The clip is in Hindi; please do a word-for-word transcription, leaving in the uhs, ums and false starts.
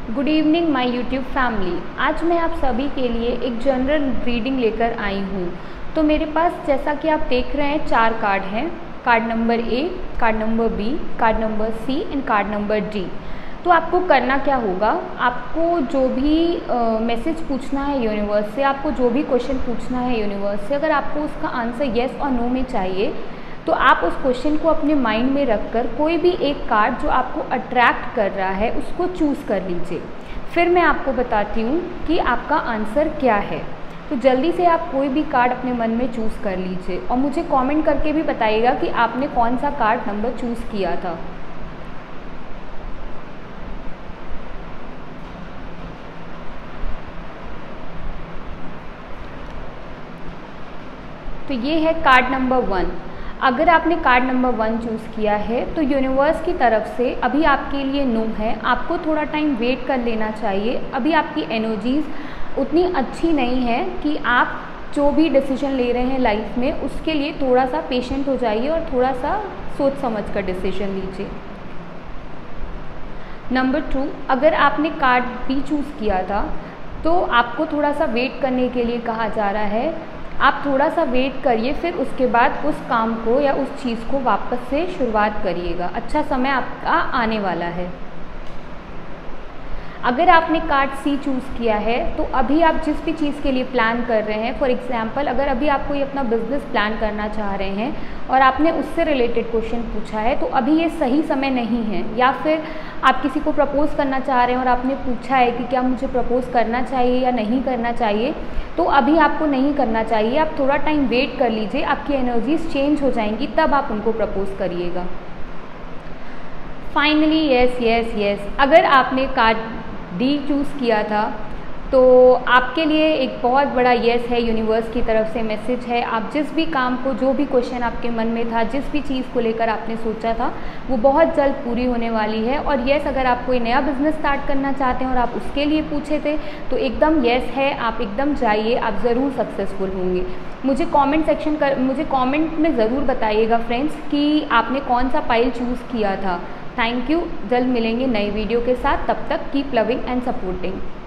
Good evening my YouTube family. आज मैं आप सभी के लिए एक जनरल रीडिंग लेकर आई हूँ। तो मेरे पास जैसा कि आप देख रहे हैं चार कार्ड हैं। Card number A, card number B, card number C and card number D. तो आपको करना क्या होगा, आपको जो भी मैसेज uh, पूछना है यूनिवर्स से, आपको जो भी क्वेश्चन पूछना है यूनिवर्स से, अगर आपको उसका आंसर येस और नो में चाहिए तो आप उस क्वेश्चन को अपने माइंड में रखकर कोई भी एक कार्ड जो आपको अट्रैक्ट कर रहा है उसको चूज़ कर लीजिए। फिर मैं आपको बताती हूँ कि आपका आंसर क्या है। तो जल्दी से आप कोई भी कार्ड अपने मन में चूज़ कर लीजिए और मुझे कमेंट करके भी बताइएगा कि आपने कौन सा कार्ड नंबर चूज़ किया था। तो ये है कार्ड नंबर वन। अगर आपने कार्ड नंबर वन चूज़ किया है तो यूनिवर्स की तरफ से अभी आपके लिए नो है, आपको थोड़ा टाइम वेट कर लेना चाहिए। अभी आपकी एनर्जीज़ उतनी अच्छी नहीं है कि आप जो भी डिसीजन ले रहे हैं लाइफ में उसके लिए थोड़ा सा पेशेंट हो जाइए और थोड़ा सा सोच समझ कर डिसीजन लीजिए। नंबर टू, अगर आपने कार्ड बी चूज़ किया था तो आपको थोड़ा सा वेट करने के लिए कहा जा रहा है। आप थोड़ा सा वेट करिए, फिर उसके बाद उस काम को या उस चीज़ को वापस से शुरुआत करिएगा। अच्छा समय आपका आने वाला है। अगर आपने कार्ड सी चूज़ किया है तो अभी आप जिस भी चीज़ के लिए प्लान कर रहे हैं, फॉर एग्जांपल अगर अभी आप कोई अपना बिजनेस प्लान करना चाह रहे हैं और आपने उससे रिलेटेड क्वेश्चन पूछा है तो अभी ये सही समय नहीं है। या फिर आप किसी को प्रपोज़ करना चाह रहे हैं और आपने पूछा है कि क्या मुझे प्रपोज़ करना चाहिए या नहीं करना चाहिए, तो अभी आपको नहीं करना चाहिए। आप थोड़ा टाइम वेट कर लीजिए, आपकी एनर्जीज चेंज हो जाएंगी, तब आप उनको प्रपोज़ करिएगा। फाइनली यस यस यस, अगर आपने कार्ड डी चूज़ किया था तो आपके लिए एक बहुत बड़ा येस है, यूनिवर्स की तरफ से मैसेज है। आप जिस भी काम को, जो भी क्वेश्चन आपके मन में था, जिस भी चीज़ को लेकर आपने सोचा था, वो बहुत जल्द पूरी होने वाली है। और येस, अगर आप कोई नया बिजनेस स्टार्ट करना चाहते हैं और आप उसके लिए पूछे थे तो एकदम येस है, आप एकदम जाइए, आप ज़रूर सक्सेसफुल होंगे। मुझे कमेंट सेक्शन कर मुझे कमेंट में ज़रूर बताइएगा फ्रेंड्स कि आपने कौन सा पाइल चूज़ किया था। Thank you. जल्द मिलेंगे नई वीडियो के साथ, तब तक कीप लविंग एंड सपोर्टिंग।